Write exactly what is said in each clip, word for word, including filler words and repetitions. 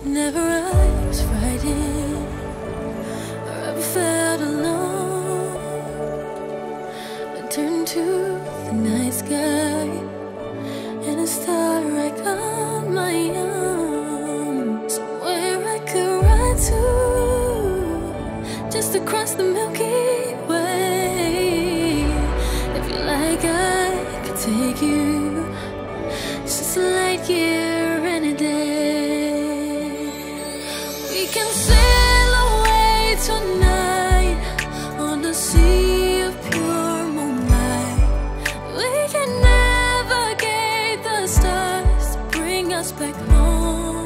Never I was frightened or ever felt alone. I turned to the night sky and a star right on my arm. Somewhere I could ride to, just across the Milky Way. If you like, I could take you just a light year any day. We can sail away tonight on the sea of pure moonlight. We can navigate the stars to bring us back home.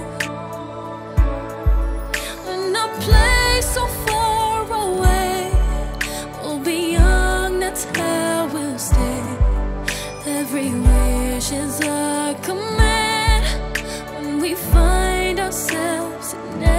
In a place so far away, we'll be young, that's how we'll stay. Every wish is a command when we find ourselves in